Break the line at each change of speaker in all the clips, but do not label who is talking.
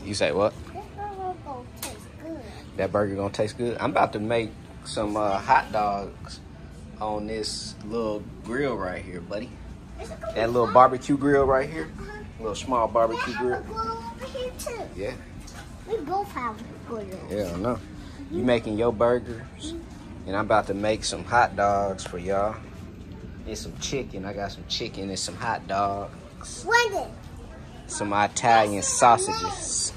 You say what?
This burger gonna taste good.
That burger gonna taste good? I'm about to make some hot dogs on this little grill right here, buddy. That little barbecue grill right here. Little small barbecue grill.
We have a grill over here too.
Yeah.
We both have grills.
Yeah, I know. You making your burgers, and I'm about to make some hot dogs for y'all. And some chicken. I got some chicken and some hot dogs.
Wendy.
Some Italian sausages.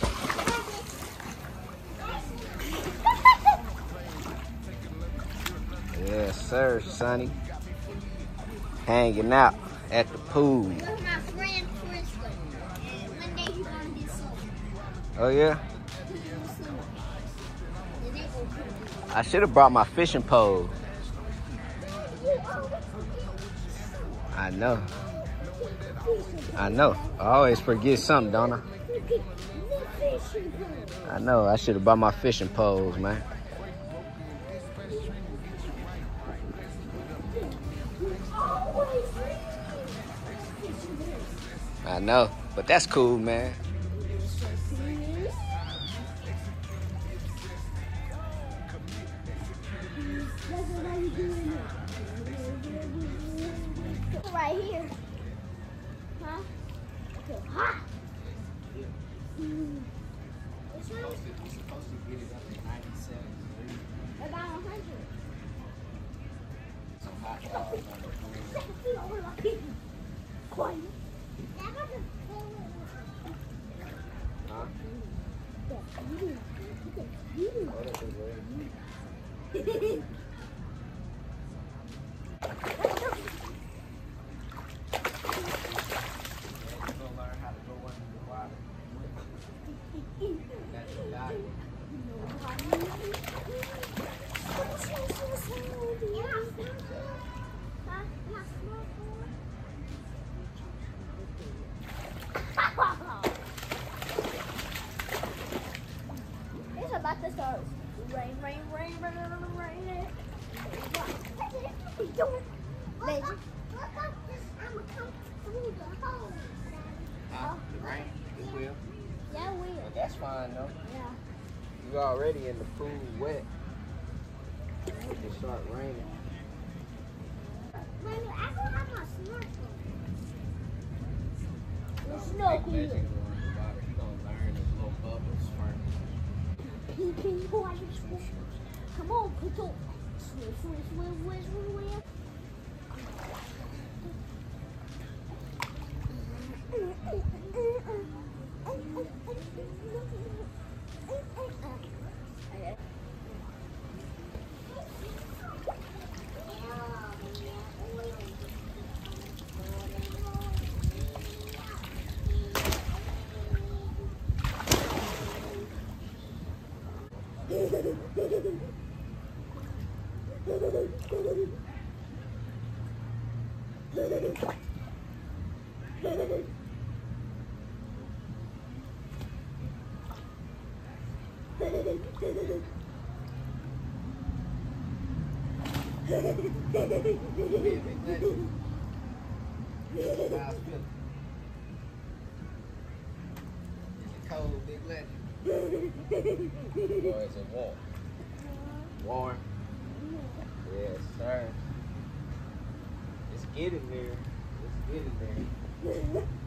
Yes, sir, Sonny. Hanging out at the pool.
This is my friend Kristen. And one day he's gonna be sober.
Oh, yeah?
And they go crazy.
I should have brought my fishing pole. I know. I know. I always forget something, don't I? I know. I should have brought my fishing poles, man. I know. But that's cool, man.
Right here. Huh? Okay. Hot. Which one? About 100. Quiet. It's about to start. Rain, rain, rain, rain, rain. What are you doing? Baby. I'm come through the hole.
Right? It will.
Yeah, we will.
But that's fine, though.
Yeah.
You already in the pool wet. It can start raining.
Mommy, I don't have my snorkel. The snorkel.
He's gonna learn his little bubbles first.
Ping, ping, boy, swish. Come on, put on. Swish, swish, swish, swish, swish.
Cold, big legend. Or is it warm? Warm. Yes, sir. It's getting there. It's getting there.